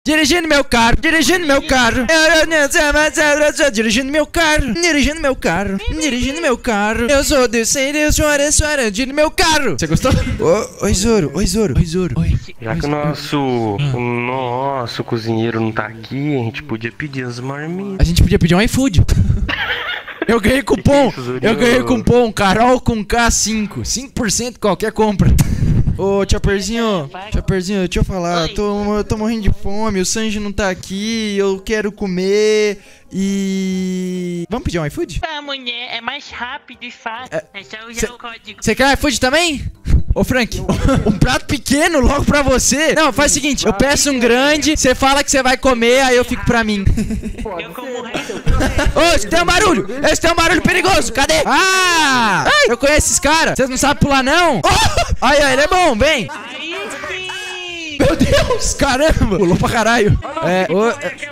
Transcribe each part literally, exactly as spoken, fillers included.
Dirigindo meu carro, dirigindo meu carro. Dirigindo meu carro, dirigindo meu carro, dirigindo meu carro. Eu sou descendo, eu choro, choro, dirigindo meu carro. Você gostou? Ô, oi, Zoro, oi, Zoro, oi, Zoro. Oi. Já que o nosso, o nosso cozinheiro não tá aqui, a gente podia pedir as marmitas. A gente podia pedir um iFood. Eu ganhei cupom, eu ganhei cupom Carol com K cinco, cinco por cento qualquer compra. Ô, Chopperzinho, Chopperzinho, deixa eu falar, eu tô, eu tô morrendo de fome, o Sanji não tá aqui, eu quero comer e... Vamos pedir um iFood? Ah, mulher, é mais rápido e fácil, é, é só usar cê, o código. Você quer iFood também? Ô, Frank, um prato pequeno logo pra você. Não, faz o seguinte, eu peço um grande, você fala que você vai comer, aí eu fico pra mim. Eu como o resto. Ô, esse tem um barulho, esse tem um barulho perigoso, cadê? Ah, eu conheço esses caras, vocês não sabem pular não? Oh, aí, aí, ele é bom, vem. Aí sim! Meu Deus, caramba, pulou pra caralho. É, o...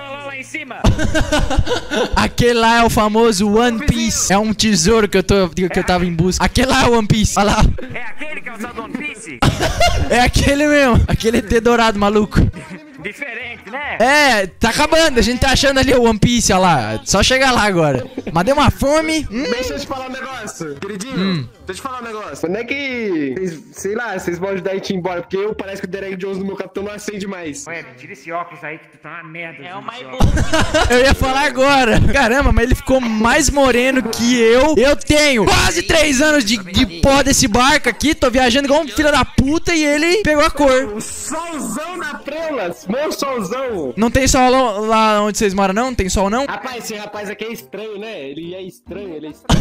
Aquele lá é o famoso One Piece. É um tesouro que eu, tô, que eu tava em busca. Aquele lá é o One Piece, olha lá. É aquele que é o One Piece? É aquele mesmo, aquele E T dourado maluco. Diferente, né? É, tá acabando, a gente tá achando ali o One Piece, olha lá. Só chegar lá agora. Mas deu uma fome. Hum. Deixa eu te falar um negócio, queridinho. Hum. Deixa eu te falar um negócio. Não é que, vocês, sei lá, vocês vão ajudar a gente ir embora, porque eu parece que o Derek Jones do meu capitão não acende mais. Ué, tira esse óculos aí que tu tá uma merda. É o mais esse bom. óculos. Eu ia falar agora. Caramba, mas ele ficou mais moreno que eu. Eu tenho quase três anos de, de pó desse barco aqui. Tô viajando igual um filho da puta e ele pegou a cor. O solzão na prelas, meu solzão. Não tem sol lá- lá onde vocês moram, não? Não tem sol, não? Rapaz, esse rapaz aqui é estranho, né? Ele é estranho, ele é estranho.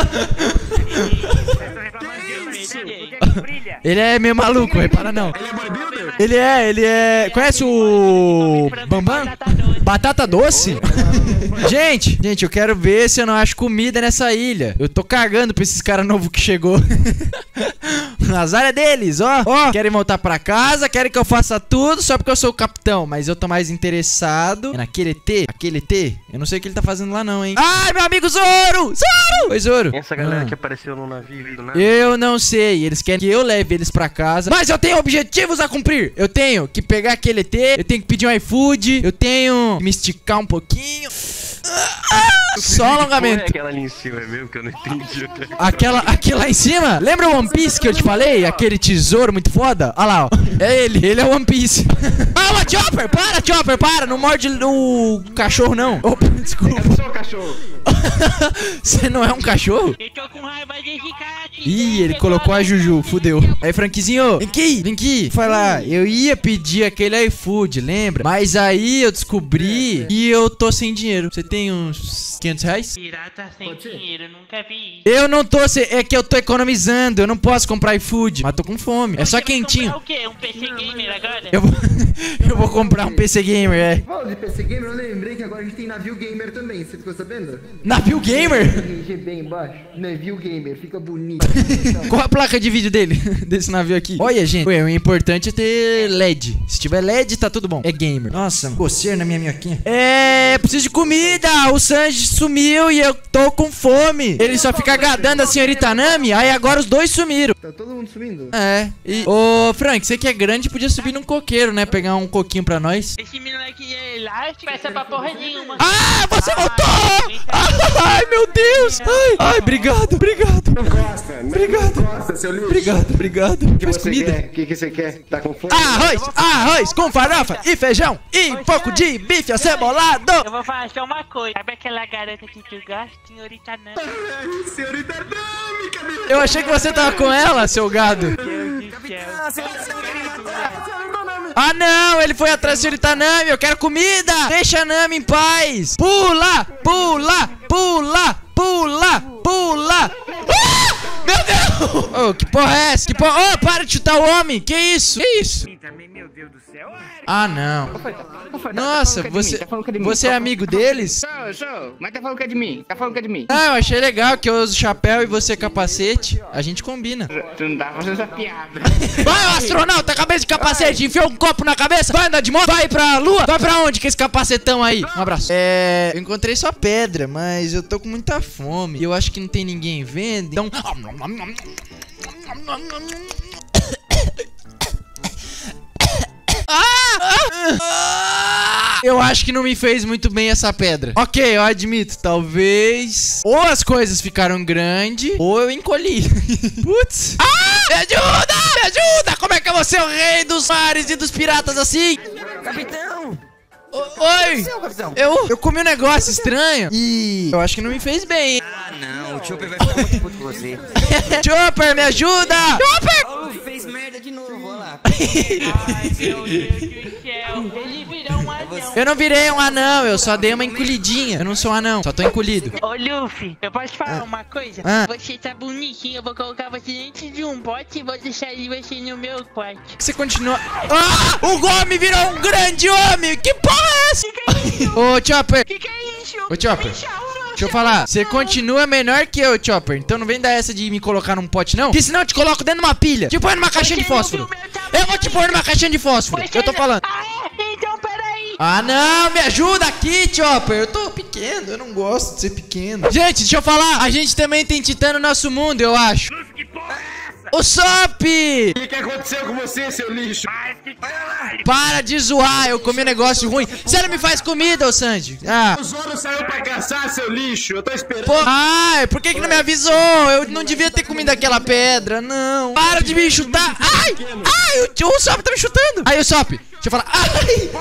Eu tô reclamando disso aí, né? Por que que brilha? Ele é meio maluco, repara não. Ele é bodybuilder? Ele é, ele é... Conhece o... Bambam? Batata doce? Gente, gente, eu quero ver se eu não acho comida nessa ilha. Eu tô cagando pra esses caras novos que chegou. Azar é deles, ó. Ó, querem voltar pra casa, querem que eu faça tudo só porque eu sou o capitão. Mas eu tô mais interessado é naquele E T, aquele E T. Eu não sei o que ele tá fazendo lá não, hein. Ai, meu amigo Zoro! Zoro! Oi, Zoro. Essa galera Ah. que apareceu no navio do nada. Eu não sei, eles querem que eu leve eles pra casa. Mas eu tenho objetivos a cumprir. Eu tenho que pegar aquele E T, eu tenho que pedir um iFood, eu tenho que me esticar um pouquinho. Só Qual é alongamento. aquela ali em cima mesmo que eu não entendi até. Aquela, aquele lá em cima, lembra o One Piece que eu te falei? Aquele tesouro muito foda? Olha lá, ó. É ele, ele é o One Piece. Calma, Chopper, para, Chopper, para. Não morde o cachorro, não. Opa, desculpa. Eu sou o cachorro. Você não é um cachorro? Eu tô com raiva desse cara aqui. Ih, ele colocou a Juju, fudeu. Aí, Frankzinho, vem aqui, vem aqui. Fala, eu ia pedir aquele iFood, lembra? Mas aí eu descobri que eu tô sem dinheiro. Você tem uns quinhentos reais? Pirata sem dinheiro, eu nunca vi isso. Eu não tô, se- é que eu tô economizando, eu não posso comprar iFood, mas tô com fome. É só Você vai quentinho. comprar o quê? Um P C Gamer agora? Eu vou, eu vou comprar um P C Gamer, é. Falando de P C Gamer, eu lembrei que agora a gente tem navio gamer também, você ficou sabendo? Navio Gamer? R G B embaixo, navio gamer, fica bonito. Qual a placa de vídeo dele? Desse navio aqui? Olha, gente, ué, o importante é ter L E D. Se tiver L E D, tá tudo bom. É gamer. Nossa, coceira na minha minhoquinha. É, preciso de comida. O Sanji sumiu e eu tô com fome. Ele só fica agradando a senhorita Nami, aí agora os dois sumiram. Tá todo mundo sumindo? É, e... Ô, Frank, você que é grande, podia subir num coqueiro, né? Pegar um coquinho pra nós. Esse menino aqui é elástico, peça pra porra nenhuma. Ah, você voltou! Ai, meu Deus! Ai, ai, obrigado, obrigado. Não gosta, não Obrigado. gosta, seu lixo. Obrigado, obrigado. O que Faz você comida. quer? O que, que você quer? Tá com fome? Arroz, arroz com farofa e feijão e um pouco de bife acebolado. Eu vou falar só uma coisa. Sabe aquela garota que tu gosta, senhorita Nami? Ai, senhorita Nami, cadê? Eu achei que você tava com ela, seu gado. Deus do céu. Ah, não, ele foi atrás da senhorita Nami. Eu quero comida. Deixa a Nami em paz. Pula, pula, pula, pula, pula. Ah! Meu Deus! Oh, que porra é essa? Que porra? Oh, para de chutar o homem. Que isso? Que isso? Também, meu Deus do céu. Ah, não. Nossa, você, você é amigo deles? Sou, sou. Mas tá falando que é de mim. Tá falando que é de mim. Ah, eu achei legal que eu uso chapéu e você capacete. A gente combina. Tu não tá fazendo essa piada. Vai, ô astronauta, cabeça de capacete, enfiou um copo na cabeça, vai andar de moto, vai pra lua, vai pra onde que esse capacetão aí? Um abraço. É, eu encontrei só pedra, mas eu tô com muita fome. E eu acho que não tem ninguém vendo, então... Ah! Ah! Ah! Eu acho que não me fez muito bem essa pedra. Ok, eu admito, talvez... Ou as coisas ficaram grandes, ou eu encolhi. Putz. Ah! Me ajuda! Me ajuda! Como é que eu vou ser o rei dos mares e dos piratas assim? Capitão! O- Oi! Seu capitão! Eu, eu comi um negócio estranho e eu acho que não me fez bem, hein? Ah, não, o Chopper vai ficar muito puto com você. Chopper, me ajuda! Chopper! Oh, fez merda de novo, olha lá. Ai, meu Deus do céu. Ele virou um anão. Eu não virei um anão, eu só dei uma encolhidinha. Eu não sou um anão, só tô encolhido. Ô, Luffy, eu posso falar uma coisa? Ah. Você tá bonitinho, eu vou colocar você dentro de um bote e vou deixar você no meu quarto. Você continua... Ah! O Gomi virou um grande homem! Que porra é essa? Ô, Chopper! Que que é isso? Ô, Chopper! Deixa eu falar, você continua menor que eu, Chopper. Então não vem dar essa de me colocar num pote, não. Que senão eu te coloco dentro de uma pilha. Te põe numa caixinha de fósforo. Eu vou te pôr numa caixinha de fósforo. Eu tô falando. Ah, é? Então peraí. Ah, não, me ajuda aqui, Chopper. Eu tô pequeno, eu não gosto de ser pequeno. Gente, deixa eu falar. A gente também tem titã no nosso mundo, eu acho. Que porra é essa? O Sop! O que, que aconteceu com você, seu lixo? Mas que caralho. Para de zoar, eu comi um negócio ruim. Você não me faz comida, ô Sandy? Ah. O Zoro saiu pra caçar, seu lixo. Eu tô esperando. Pô, ai, por que que não me avisou? Eu não devia ter comido aquela pedra, não. Para de me chutar. Ai, ai, o, o Sop tá me chutando. Aí, o Sop, deixa eu falar. Ai,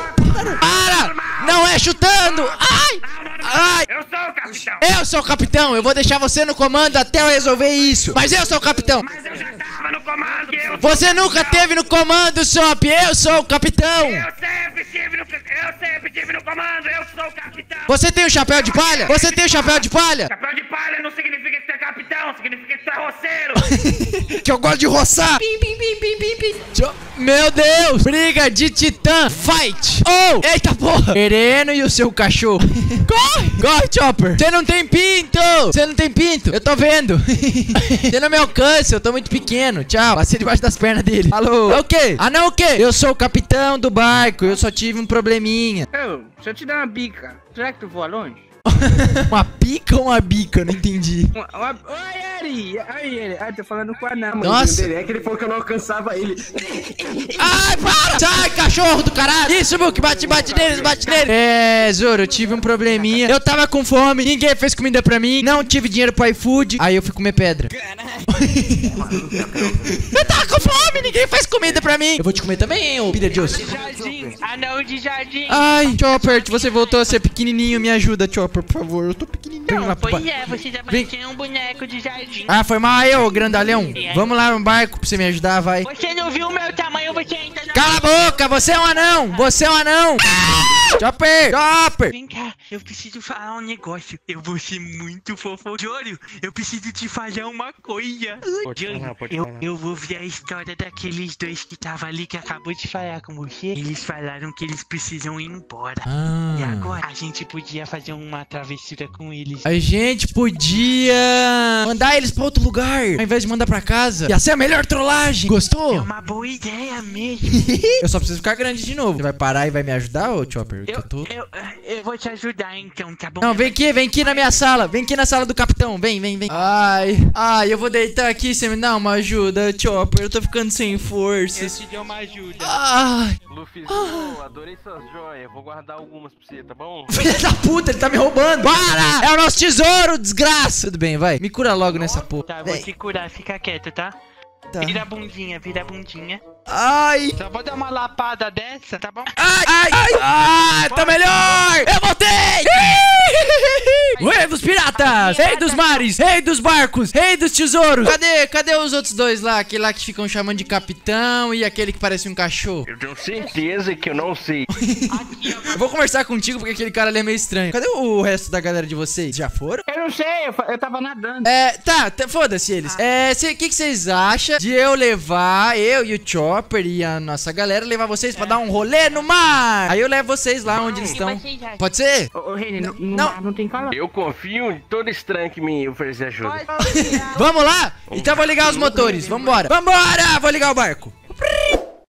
para, não é chutando. Ai, ai. Eu sou o capitão. Eu sou o capitão, eu vou deixar você no comando até eu resolver isso. Mas eu sou o capitão. Mas eu já tava no comando. Eu, Você nunca teve no comando, Sop. Eu sou o capitão. eu sempre tive no... Eu sempre tive no comando. Eu sou o capitão. Você tem o chapéu de palha? Você tem o chapéu de palha? Chapéu de palha não significa que você é capitão. Significa que você é roceiro. Que eu gosto de roçar. Pim, pim, pim, pim, pim, pim. Tchau. Meu Deus! Briga de titã! Fight! Oh! Eita porra! Sereno e o seu cachorro! Corre! Corre, Chopper! Você não tem pinto! Você não tem pinto! Eu tô vendo! Você não me alcança, eu tô muito pequeno. Tchau! Passei debaixo das pernas dele. Alô? É o quê? Ah, não, o quê? Eu sou o capitão do barco, eu só tive um probleminha. Ô, deixa eu te dar uma bica. Será que tu voa longe? Uma pica ou uma bica? Eu não entendi. Uma, uma... Oi, Eri! Aí, Eri. Ah, tô falando com a Ana. Nossa! É que ele falou que eu não alcançava ele. Ai, para! Sai, cachorro do caralho! Isso, Book, bate, bate neles, bate neles! É, Zoro, eu tive um probleminha. Eu tava com fome, ninguém fez comida pra mim, não tive dinheiro pro iFood, aí eu fui comer pedra. Eu tava com fome, ninguém faz comida pra mim. Eu vou te comer também, hein, ô Pirajoso. Jardim, anão de jardim. Ai, Chopper, você voltou a ser pequenininho, me ajuda, Chopper, por favor, eu tô pequenininho. Vem lá Não, pro pois bar. é, você tá Vem. parecendo um boneco de jardim. Ah, foi mal aí, ô grandalhão. Vamos lá no barco pra você me ajudar, vai. Você não viu o meu tamanho, você ainda não... Cala a boca, você é um anão, você é um anão. Chopper, Chopper. Vem cá, eu preciso falar um negócio. Eu vou ser muito fofo. Júlio, eu preciso te falar uma coisa. Pode Júlio, falar, pode eu, falar. eu vou ver a história daqueles dois que tava ali, que acabou de falar com você. Eles falaram que eles precisam ir embora. Ah. E agora, a gente podia fazer uma travessura com eles. A gente podia mandar eles pra outro lugar, ao invés de mandar pra casa. Ia ser a melhor trollagem. É Gostou? uma boa ideia mesmo. Eu só preciso ficar grande de novo. Você vai parar e vai me ajudar, ô Chopper? Que Eu, eu tô... eu, eu vou te ajudar então, tá bom? Não, vem aqui, vem aqui na minha sala. Vem aqui na sala do capitão. Vem, vem, vem. Ai, ai, eu vou deitar aqui. Você me dá uma ajuda, Chopper. Eu tô ficando sem Eu forças. te dou uma ajuda. Ai, Luffyzinho, adorei suas joias. Vou guardar algumas pra você, tá bom? filha da puta, ele tá me roubando. Para! É o nosso tesouro, desgraça. Tudo bem, vai. Me cura logo nessa porra. Tá, vou Vem. te curar, fica quieto, tá? Tá. Vira a bundinha, vira a bundinha. Ai, Só vou dar uma lapada dessa, tá bom? ai, ai, ai, ai, tá melhor! Eu voltei! O rei dos piratas! Rei dos mares! Rei dos barcos! Rei dos tesouros! Cadê? Cadê os outros dois lá? Aquele lá que ficam chamando de capitão e aquele que parece um cachorro. Eu tenho certeza que eu não sei. Eu vou conversar contigo porque aquele cara ali é meio estranho. Cadê o resto da galera de vocês? Já foram? Eu não sei, eu, fa- eu tava nadando. É, tá, tá, foda-se eles. É, o que que vocês acham de eu levar, eu e o Chopper e a nossa galera, levar vocês pra dar um rolê no mar? Aí eu levo vocês lá onde eles estão. vocês acham? Pode ser? Ô, ô Reni, não, não. não, não tem calor. Eu confio em todo estranho que me oferecer ajuda. Vamos lá? Então vou ligar os motores. Vambora. Vambora! Vou ligar o barco.